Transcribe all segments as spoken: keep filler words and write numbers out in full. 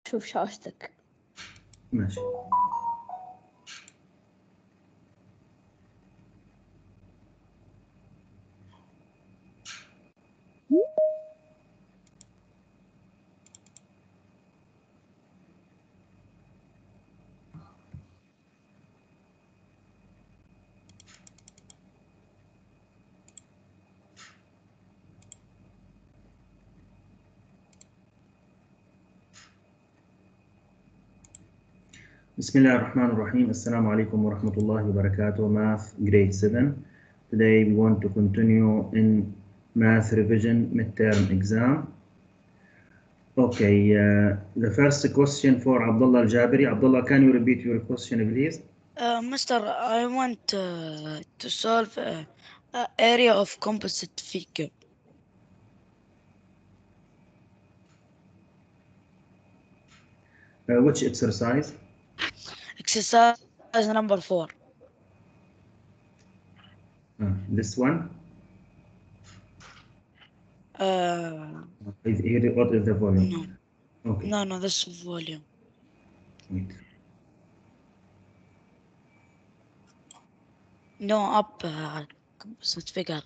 شوف شاشتك. ماشي. بسم الله الرحمن الرحيم. السلام عليكم ورحمة الله وبركاته. Math grade seven. Today we want to continue in math revision midterm exam. Okay, uh, the first question for Abdullah Al-Jabiri. Abdullah, can you repeat your question, please? Uh, Mister, I want uh, to solve uh, uh, area of composite figure. Uh, which exercise? Exercise number four. Uh, this one? Uh, Is here, what is the volume? no, Okay. no, no, this volume. Wait. No, up uh, composite figure.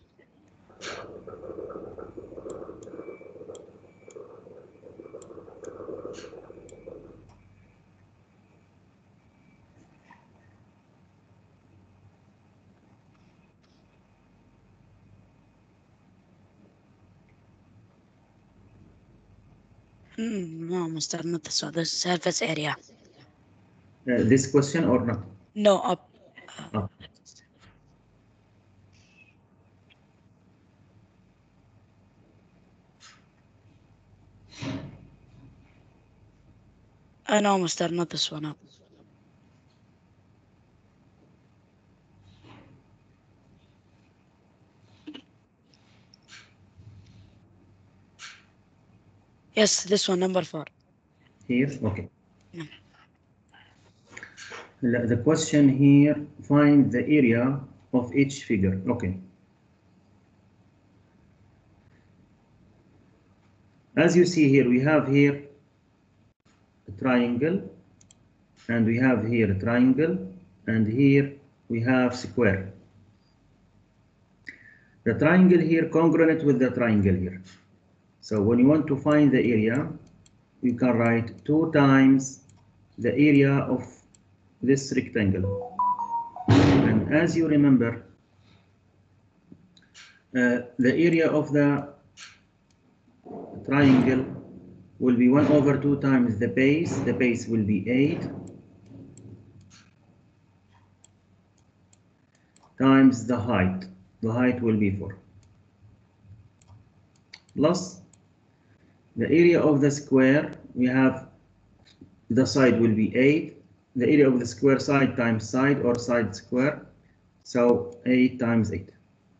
Mm, no, Mister, not this one. This surface area. Uh, this question or not? No, up. Uh, Up. uh, no, Mister, not this one. Up. Yes, this one, number four. Here? Okay. No. The question here, find the area of each figure. Okay. As you see here, we have here a triangle, and we have here a triangle, and here we have square. The triangle here congruent with the triangle here. So when you want to find the area, you can write two times the area of this rectangle. And as you remember, uh, the area of the triangle will be one over two times the base. The base will be eight times the height. The height will be four. Plus the area of the square, we have the side will be eight. The area of the square side times side or side square. So eight times eight.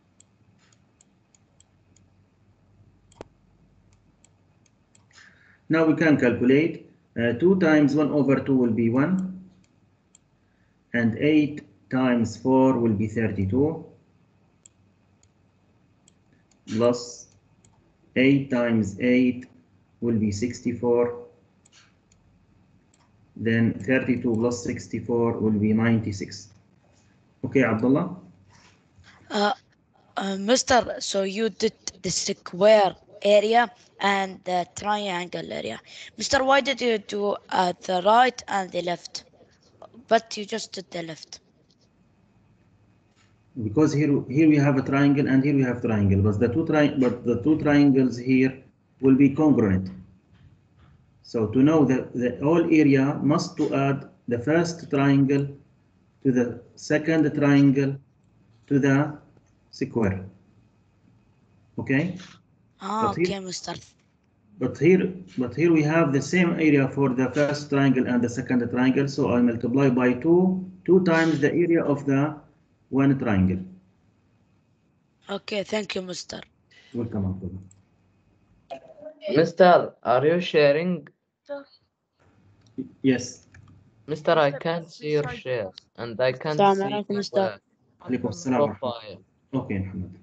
Now we can calculate. Uh, two times one over two will be one. And eight times four will be thirty-two. Plus eight times eight will be sixty-four. Then thirty-two plus sixty-four will be ninety-six. Okay, Abdullah? Uh, uh, Mister, so you did the square area and the triangle area. Mister, why did you do uh, the right and the left? But you just did the left. Because here here we have a triangle and here we have triangle, but the two tri but the two triangles here will be congruent. So to know that the whole area must to add the first triangle to the second triangle to the square. Okay? Ah, But here, okay, Mister. but here but here we have the same area for the first triangle and the second triangle, so I multiply by two two times the area of the one triangle. Okay, thank you, Mister. Welcome, Abdullah. Mister, are you sharing? Yes. Mister, I can't see your share and I can't Assalamu see alaikum, your Mister. uh, Alaikum assalam. profile. Okay, Muhammad.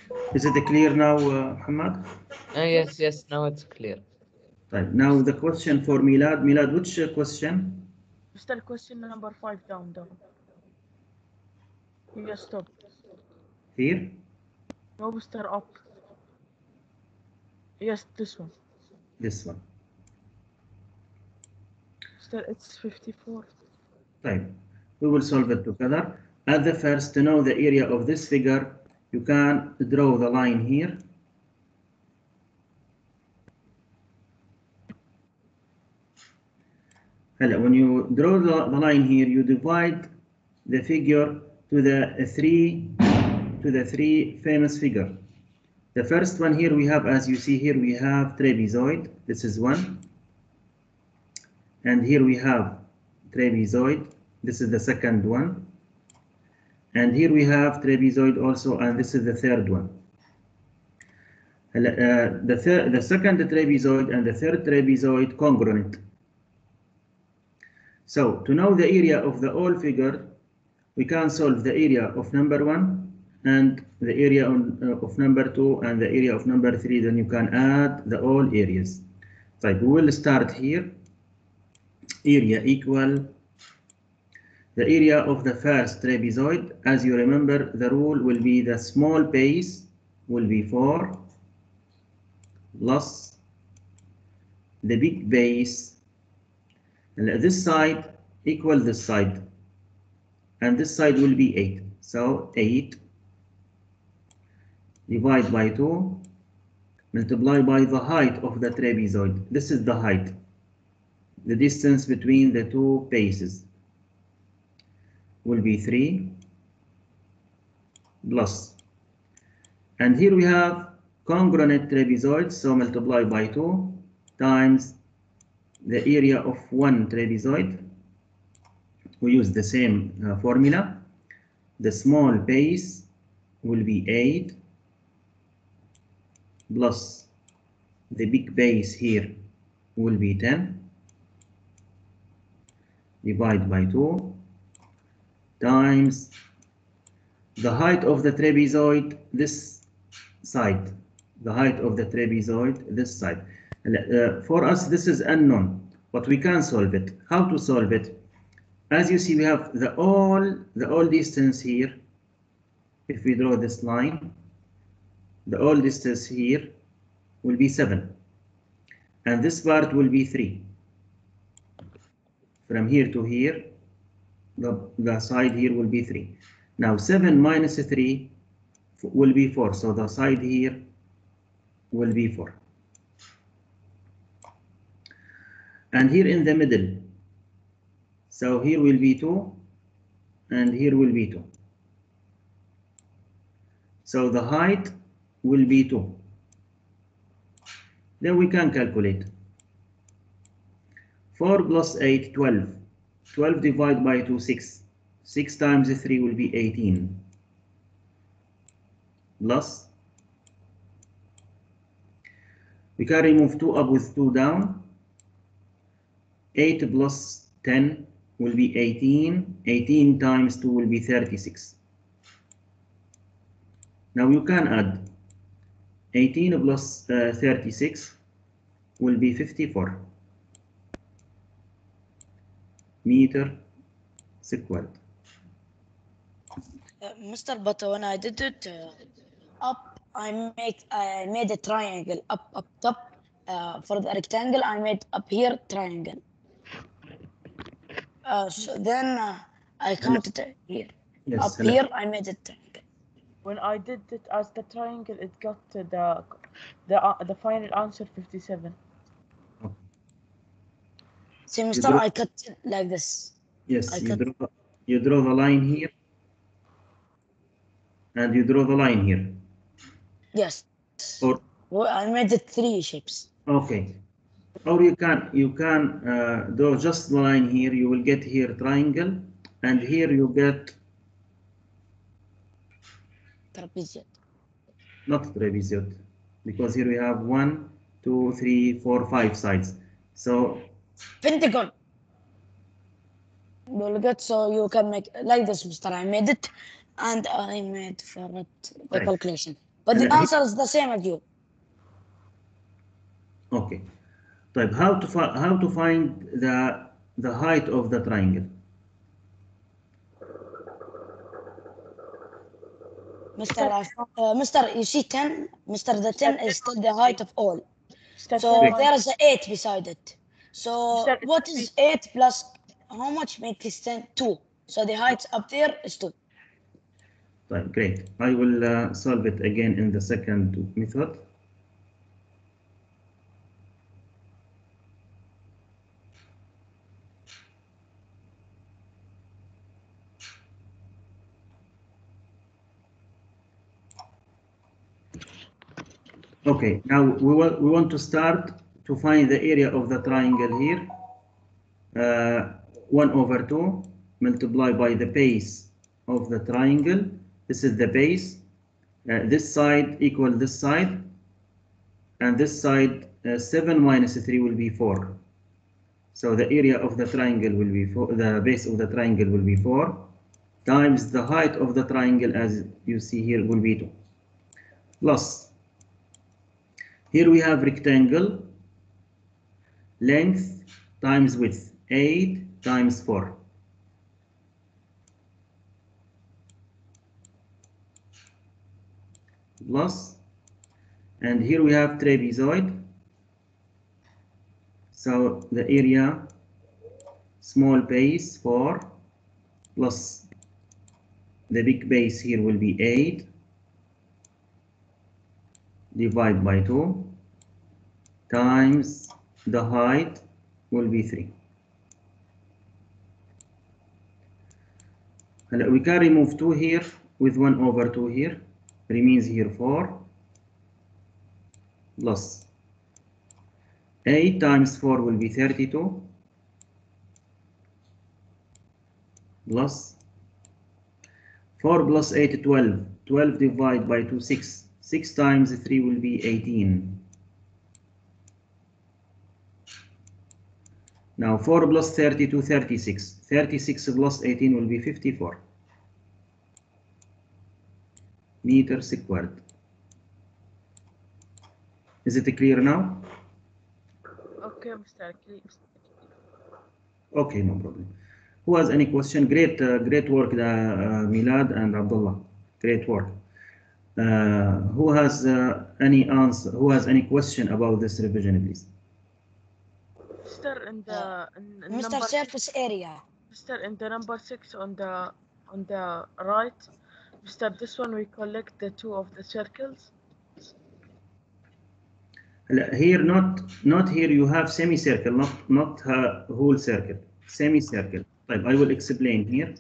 Is it clear now, uh, Muhammad? Uh, yes, yes, now it's clear. Right. Now the question for Milad. Milad, which uh, question? Mister Question number five down, down. Yes, stop. Here? No, Mister Up. Yes, this one. This one. Mister It's fifty-four. Right. We will solve it together. At the first, to know the area of this figure, you can draw the line here. Hello, when you draw the, the line here, you divide the figure to the three to the three famous figure. The first one here we have, as you see here, we have trapezoid. This is one. And here we have trapezoid. This is the second one. And here we have trapezoid also, and this is the third one. Uh, the, third, the second trapezoid and the third trapezoid congruent. So to know the area of the whole figure, we can solve the area of number one and the area on, uh, of number two and the area of number three. Then you can add the all areas. So we will start here. Area equal the area of the first trapezoid. As you remember, the rule will be the small base will be four plus the big base. And this side equal this side, and this side will be eight. So eight divide by two, multiply by the height of the trapezoid. This is the height, the distance between the two bases will be three plus. And here we have congruent trapezoids, so multiply by two times the area of one trapezoid. We use the same uh, formula. The small base will be eight plus the big base here will be ten. Divide by two times the height of the trapezoid this side. The height of the trapezoid this side. Uh, for us, this is unknown, but we can solve it. How to solve it? As you see, we have the all the all distance here. If we draw this line, the all distance here will be seven, and this part will be three. From here to here, the, the side here will be three. Now seven minus three will be four, so the side here will be four. And here in the middle, so here will be two, and here will be two. So the height will be two. Then we can calculate. four plus eight, twelve. twelve divided by two, six. six times three will be eighteen. Plus, we can remove two up with two down. eight plus ten will be eighteen. eighteen times two will be thirty-six. Now you can add eighteen plus uh, thirty-six will be fifty-four meter squared. Uh, Mister But when I did it uh, up, I make I made a triangle up up top. Uh, for the rectangle, I made up here triangle. Uh, so then uh, I counted it here. Yes, Up hello. here, I made it triangle. When I did it as the triangle, it got the the uh, the final answer fifty-seven. See, Mister, draw- I cut it like this. Yes, I you cut- draw, you draw the line here, and you draw the line here. Yes. Or Well, I made it three shapes. okay, or you can you can uh, draw just the line here. You will get here triangle, and here you get Trapezoid. not trapezoid, because here we have one, two, three, four, five sides. So Pentagon. You'll get so you can make like this, Mister. I made it, and I made for it the Right. calculation. But the هلا هي- answer is the same as you. Okay. طيب how to fi- how to find the the height of the triangle? Mister I found- uh, Mister, you see ten? Mister, the ten is still the height of all. Mister So ten there minus- is an eight beside it. So Mister, it's what a is eight plus how much makes it ten? two. So the height up there is two. طيب great. I will uh, solve it again in the second method. Okay, now we want we want to start to find the area of the triangle here. Uh, one over two multiplied by the base of the triangle. This is the base. Uh, this side equal this side, and this side uh, seven minus three will be four. So the area of the triangle will be four. The base of the triangle will be four times the height of the triangle, as you see here, will be two. Plus, here we have rectangle, length times width, eight times four. Plus, and here we have trapezoid. So the area, small base four, plus the big base here will be eight, divided by two, times the height will be three. And we can remove two here with one over two here, remains here four, plus eight times four will be thirty-two, plus four plus eight, twelve, twelve divided by two, six, six times three will be eighteen. Now four plus thirty-two, thirty-six, thirty-six plus eighteen will be fifty-four meters squared. Is it clear now? Okay, Mister Please. Okay, no problem. Who has any question? Great, uh, great work, uh, uh, Milad and Abdullah. Great work. Uh, who has uh, any answer? Who has any question about this revision, please? Mister in the in, in Mister number Surface area. Mister in the number six on the on the right. Mister, this one we collect the two of the circles. Here, not not here. You have semicircle, not not uh, whole circle. Semicircle. Right, I will explain here.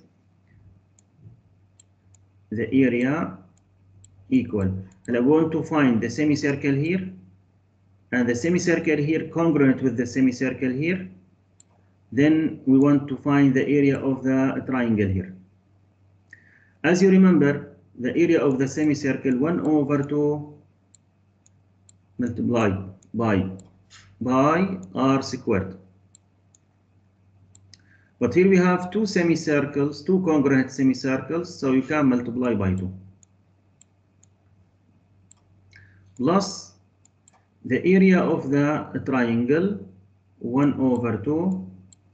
The area equal. And I want to find the semicircle here, and the semicircle here congruent with the semicircle here. Then we want to find the area of the triangle here. As you remember, the area of the semicircle one over two multiplied by by r squared. But here we have two semicircles, two congruent semicircles, so you can multiply by two. Plus the area of the triangle one over two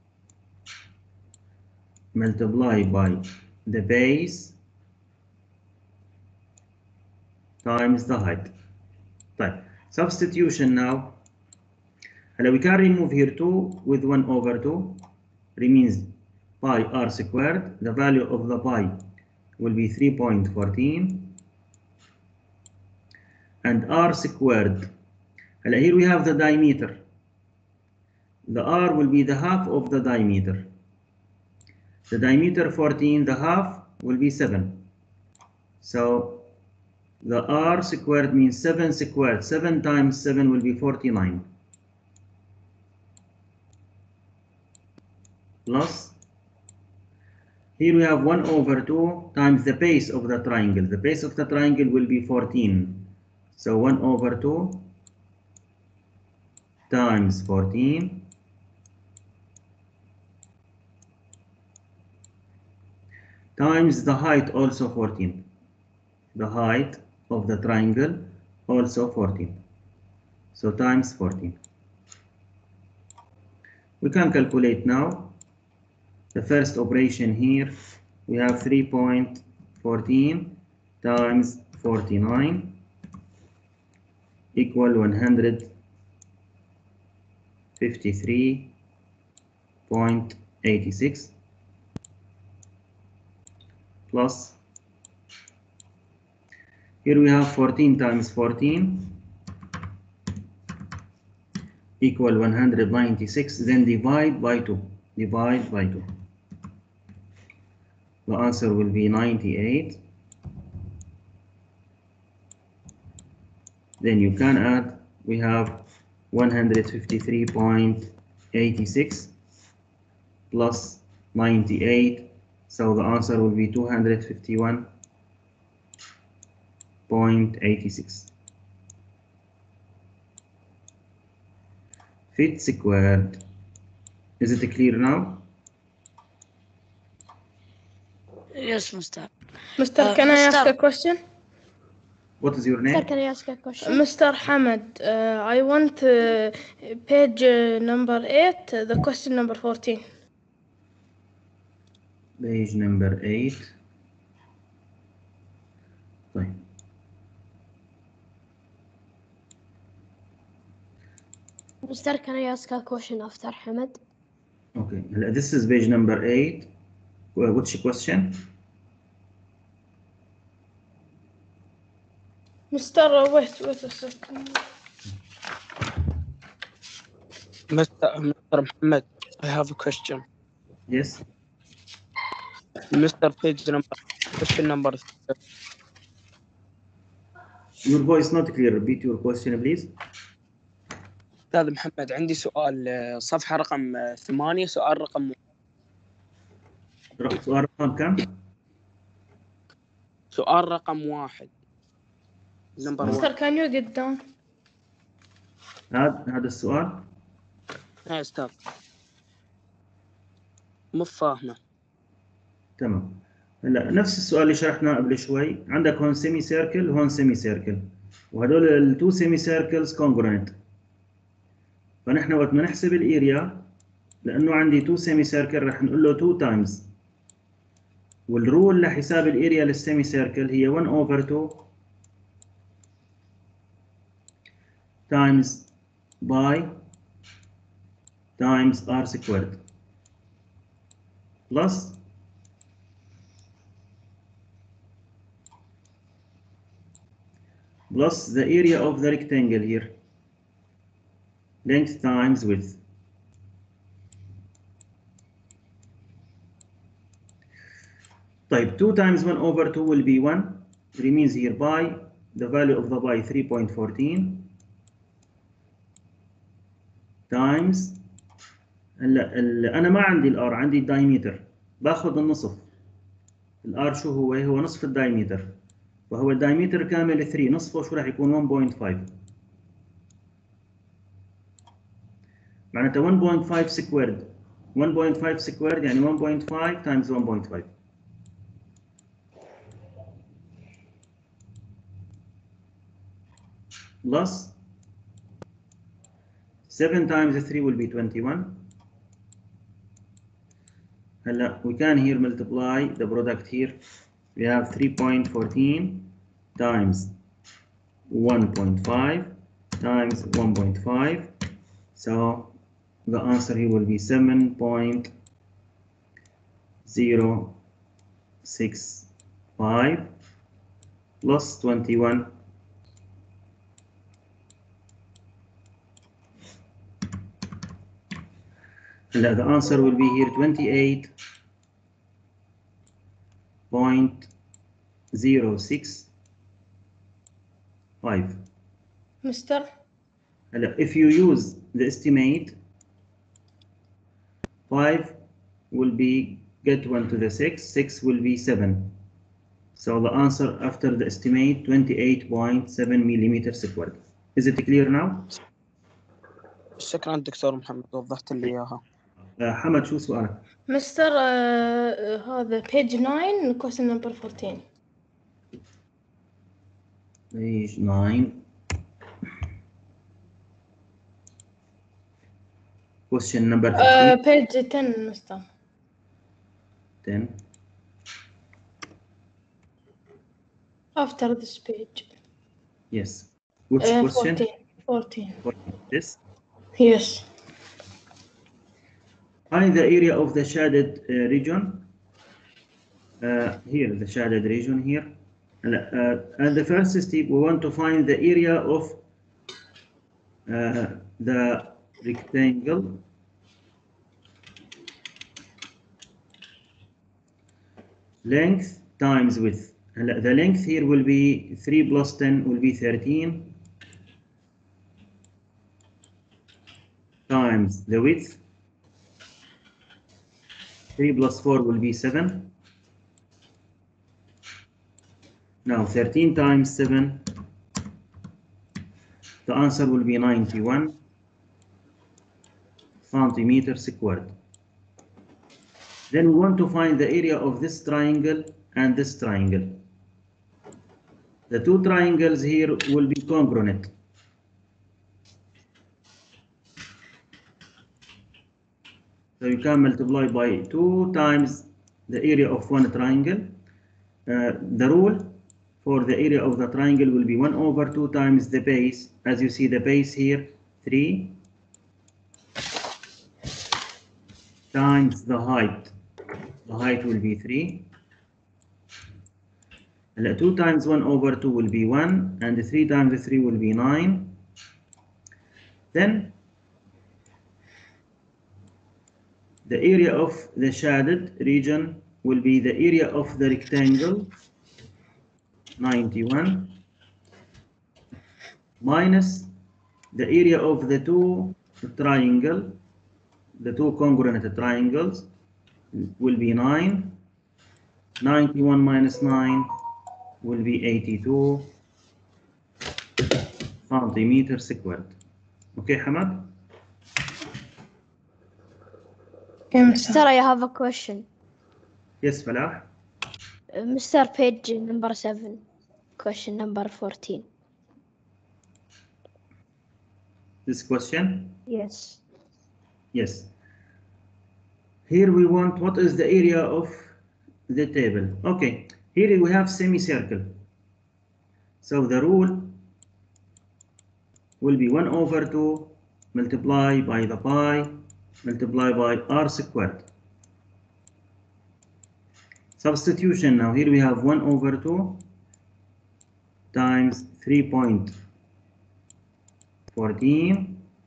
multiplied by the base times the height. Right. Substitution now. And we can remove here two with one over two. Remains pi r squared. The value of the pi will be three point one four. And r squared. And here we have the diameter. The r will be the half of the diameter. The diameter fourteen, the half will be seven. So the r squared means seven squared. seven times seven will be forty-nine. Plus, here we have one over two times the base of the triangle. The base of the triangle will be fourteen. So one over two times fourteen times the height also fourteen. The height of the triangle also fourteen. So times fourteen. We can calculate now the first operation here. We have three point one four times forty-nine equal one hundred fifty-three point eight six plus, here we have fourteen times fourteen equal one hundred ninety-six, then divide by two, divide by two. The answer will be ninety-eight. Then you can add, we have one hundred fifty-three point eight six plus ninety-eight, so the answer will be two hundred fifty-one point eight six. Feet squared. Is it clear now? Yes, Mister Mister, Uh, can I ask Mister a question? What is your Sir, name? can I ask a question? Mister Hamad, uh, I want uh, page uh, number eight, uh, the question number fourteen. Page number eight. طيب. Mister, can I ask a question after Hamad? Okay, this is page number eight. Well, which question? Mister, uh, wait, wait a second. Mister Mister Muhammad, I have a question. Yes. Mister Page number, question number. Your voice not clear. Repeat your question, please. أستاذ محمد عندي سؤال صفحة رقم ثمانية سؤال رقم سؤال رقم كم؟ سؤال رقم واحد. Number Mister, one. can you get down? هذا هذا السؤال. يا أستاذ مو فاهمه. تمام. هلا نفس السؤال اللي شرحناه قبل شوي، عندك هون سيمي سيركل وهون سيمي سيركل، وهدول التو سيمي سيركلز كونجرنت. فنحن وقت ما نحسب الاريا، لانه عندي تو سيمي سيركل رح نقول له two تايمز، والرول لحساب الاريا للسيمي سيركل هي one over two times باي times r squared plus plus the area of the rectangle here, length times width. Type two times one over two will be one. Remains here by the value of the by three point one four times. هلا انا ما عندي الار، عندي الدايمتر، باخذ النصف. الار شو هو؟ هو نصف الدايمتر، وهو الدايمتر كامل ثلاثة، نصفه شو راح يكون one point five. معناتها one point five squared one point five squared يعني one point five times one point five. plus seven times three will be twenty-one. هلا we can here multiply the product here. We have three point one four times one point five times one point five. So the answer here will be seven point zero six five plus twenty-one. And the answer will be here twenty-eight point zero six five. Mister? If you use the estimate, five will be get one to the six, six will be seven. So the answer after the estimate twenty-eight point seven millimeters squared. Is it clear now? شكرا دكتور محمد وضحت لي إياها. حمد شو سؤالك؟ Mister, uh, هذا page nine question number fourteen. Page nine. Question number Uh, fifteen. page ten, Mister. ten. After this page. Yes. Which Uh, question? fourteen. fourteen. This. Yes. Find the area of the shaded uh, region. Uh, here, the shaded region here. And, uh, and the first step, we want to find the area of uh, the rectangle. Length times width. And the length here will be three plus ten will be thirteen times the width. three plus four will be seven. Now thirteen times seven, the answer will be ninety-one centimeters squared. Then we want to find the area of this triangle and this triangle. The two triangles here will be congruent. So you can multiply by two times the area of one triangle. Uh, the rule for the area of the triangle will be one over two times the base. As you see the base here, three times the height. The height will be three. And two times one over two will be one, and three times three will be nine. Then the area of the shaded region will be the area of the rectangle, ninety-one, minus the area of the two triangle, the two congruent triangles will be nine. ninety-one minus nine will be eighty-two centimeters squared. Okay, Hamad? Okay, Mister, I have a question. Yes, Falah? Uh, Mister, page number seven, question number fourteen. This question? Yes. Yes. Here we want what is the area of the table. Okay, here we have semicircle. So the rule will be one over two multiplied by the pi multiplied by r squared. Substitution now. Here we have one over two times three point one four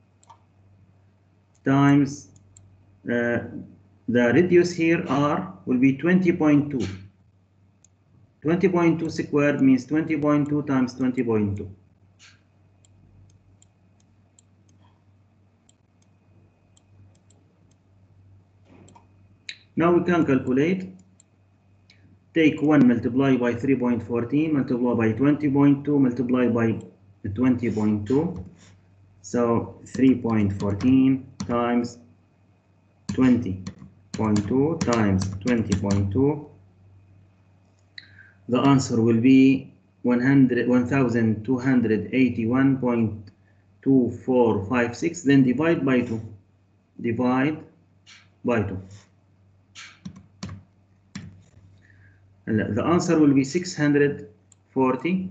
times uh, the radius here r will be twenty point two. twenty point two squared means twenty point two times twenty point two. Now we can calculate. Take one multiply by three point one four multiply by twenty point two multiply by twenty point two. So three point one four times twenty point two times twenty point two. The answer will be one thousand two hundred eighty-one point two four five six. Then divide by two. Divide by two. And the answer will be six hundred forty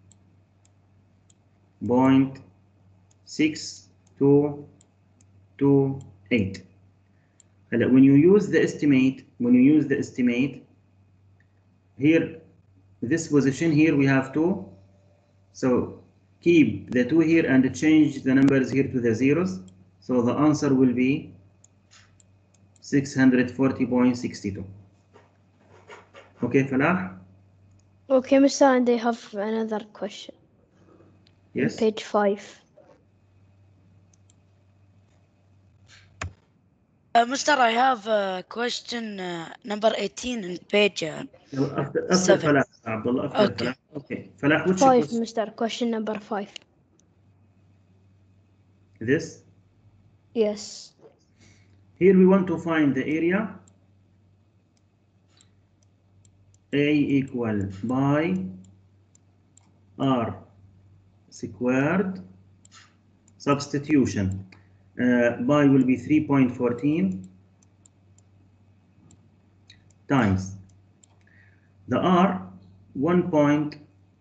point six two two eight. And when you use the estimate, when you use the estimate, here, this position here we have two. So keep the two here and change the numbers here to the zeros. So the answer will be six hundred forty point six two. Okay, Falah? Okay, Mister, and I have another question. Yes. Page five. Uh, Mister, I have a question uh, number eighteen in page uh, After, after seven. Falah, Abdullah, after Okay. Falah. Okay. Falah, which Five, question? Mister. Question number five. This? Yes. Here we want to find the area. A equal by r squared substitution. Uh, pi will be three point one four times the r one point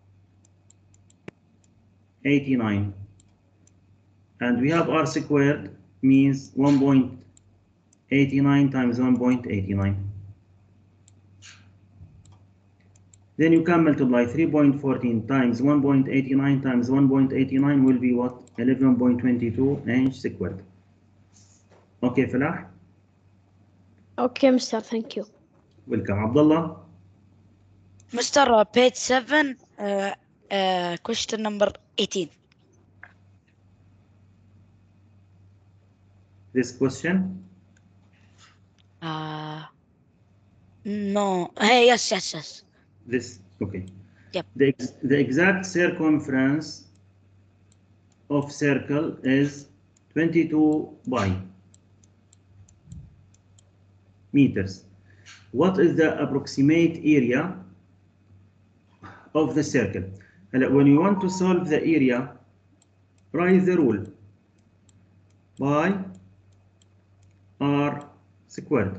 eight nine, and we have r squared means one point eight nine times one point eight nine. Then you can multiply three point one four times one point eight nine times one point eight nine will be what? eleven point two two inch squared. Okay, Falah? Okay, Mister, thank you. Welcome. Abdullah? Mister Uh, page seven, uh, uh, question number eighteen. This question? Uh, no. Hey, yes, yes, yes. This, okay. Yep. The, ex the exact circumference of circle is twenty-two pi meters. What is the approximate area of the circle? When you want to solve the area, write the rule. Pi r squared.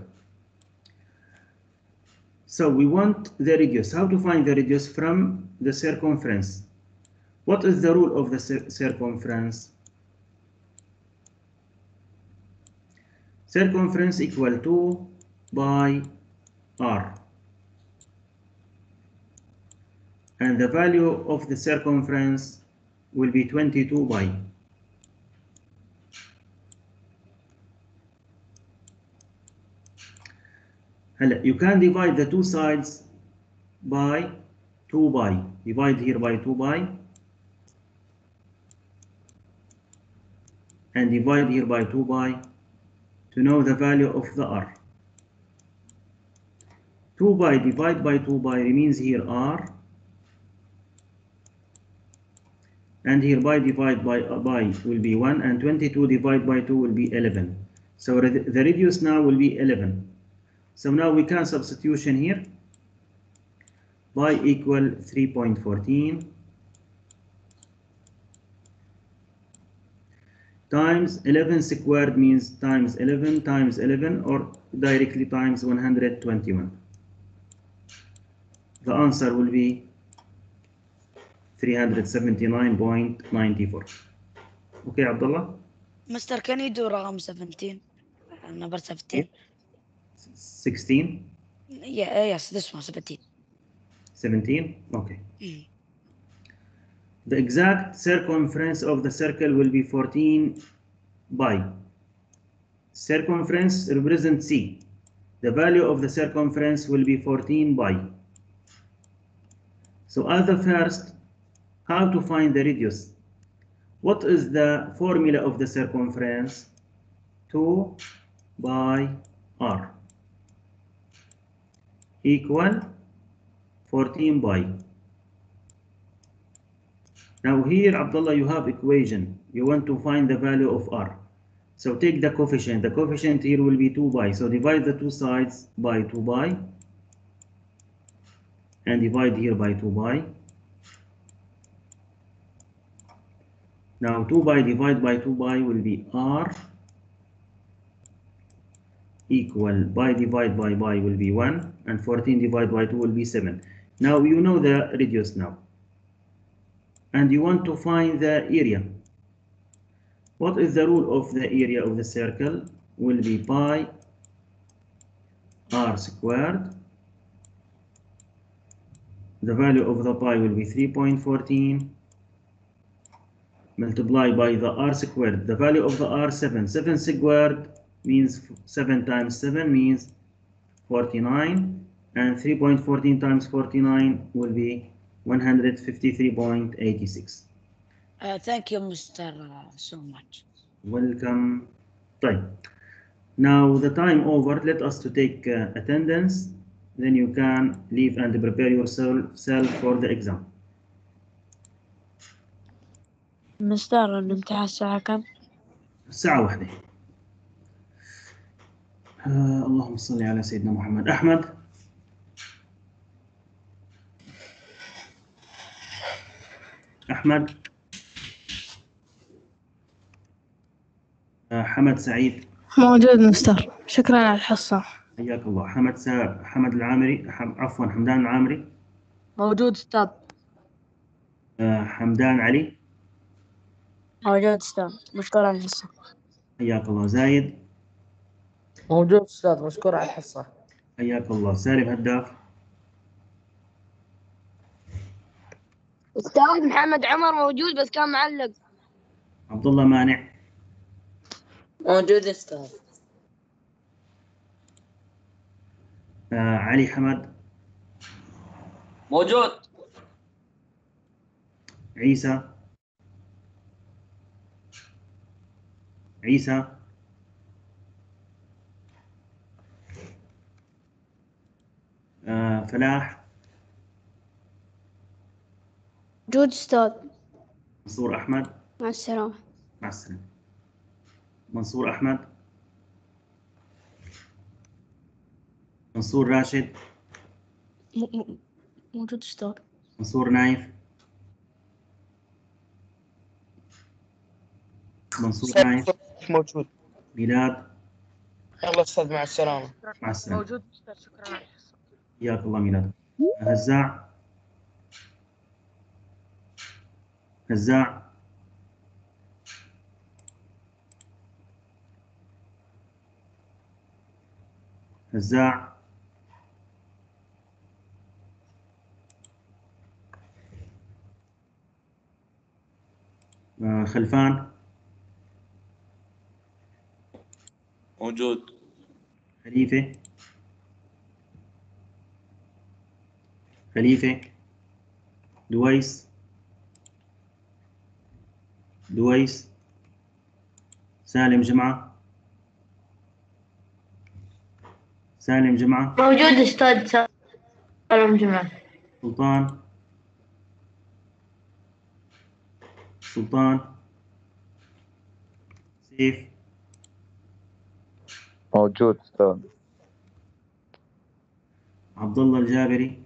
So we want the radius. How to find the radius from the circumference? What is the rule of the cir circumference? Circumference equal to pi r. And the value of the circumference will be twenty-two pi. You can divide the two sides by two pi. Divide here by two pi. And divide here by two pi to know the value of the r. two pi divided by two pi remains here r. And here pi divided by pi will be one. And twenty-two divided by two will be eleven. So the radius now will be eleven. So now we can substitution here. Pi equal three point one four times eleven squared means times eleven times eleven, or directly times one hundred twenty-one. The answer will be three hundred seventy-nine point nine four. Okay, Abdullah? Mister, can you do رقم seventeen? Uh, number seventeen? sixteen? Yeah, yes, this one, seventeen. seventeen? Okay. Mm. The exact circumference of the circle will be fourteen pi. Circumference represents C. The value of the circumference will be fourteen pi. So as the first, how to find the radius? What is the formula of the circumference? two pi r equal fourteen pi. Now here, Abdullah, you have equation. You want to find the value of r. So take the coefficient. The coefficient here will be two pi. So divide the two sides by two pi. And divide here by two pi. Now two pi divided by two pi will be r equal pi divided by pi will be one, and fourteen divided by two will be seven. Now you know the radius now. And you want to find the area. What is the rule of the area of the circle? Will be pi r squared. The value of the pi will be three point one four multiplied by the r squared. The value of the r, seven. seven squared means seven times seven means forty-nine. And three point one four times forty-nine will be one hundred fifty-three point eight six. Uh, thank you, Mister Uh, so much. Welcome. Right. Now the time over. Let us to take uh, attendance. Then you can leave and prepare yourself self for the exam. مستر نمتحن الساعة كم؟ ساعة واحدة. آه اللهم صل على سيدنا محمد. أحمد. أحمد. آه، حمد سعيد. موجود مستر، شكرا على الحصة. حياك الله. حمد سا... حمد العامري، حم... عفوا حمدان العامري. موجود أستاذ. آه، حمدان علي. موجود أستاذ، مشكور على الحصة. حياك الله. زايد. موجود أستاذ، مشكور على الحصة. حياك الله. سالم هداف. أستاذ محمد عمر موجود بس كان معلق. عبد الله مانع. موجود أستاذ. آه، علي حمد. موجود. عيسى. عيسى. آه، فلاح. موجود أستاذ. منصور أحمد. مع السلامة. مع السلامة. منصور أحمد. منصور راشد. موجود أستاذ. منصور نايف. منصور نايف. موجود. ميلاد. يلا أستاذ مع السلامة. مع السلامة. موجود أستاذ، شكرا على الحصة. حياك الله ميلاد. هزاع. هزاع. هزاع. آه، خلفان. موجود. خليفة. خليفة. دويس. دويس. سالم جمعة. سالم جمعة. موجود أستاذ سالم جمعة. سلطان. سلطان. سيف. موجود أستاذ. عبد الله الجابري.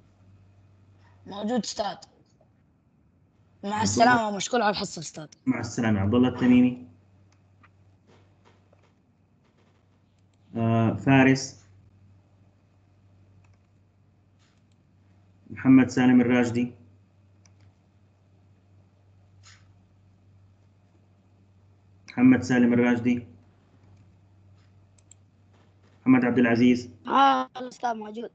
موجود أستاذ. مع السلامة، مشكور على الحصة أستاذ. مع السلامة. عبد الله التميمي. آه، فارس. محمد سالم الراشدي. محمد سالم الراشدي. محمد عبد العزيز. آه الأستاذ موجود.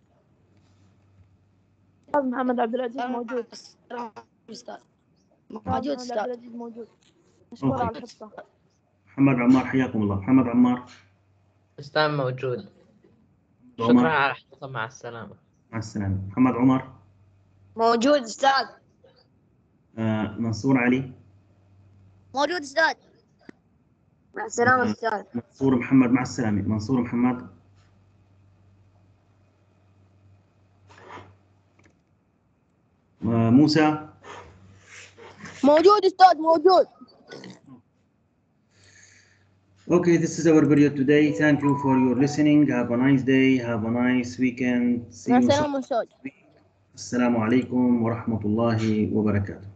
أستاذ محمد عبد العزيز موجود. أستاذ موجود أستاذ. عبد العزيز موجود. مشكور على الحصة. محمد عمار. حياكم الله. محمد عمار. أستاذ موجود. شكرا عمر. على الحصة، مع السلامة. مع السلامة. محمد عمر. موجود أستاذ. آه، منصور علي. موجود أستاذ. مع السلامة أستاذ. منصور محمد. مع السلامة. منصور محمد. آه، موسى. موجود أستاذ موجود. Okay, this is our video today. Thank you for your listening. Have a nice day. Have a nice weekend. See مع you soon. السلامة أستاذ. السلام عليكم ورحمة الله وبركاته.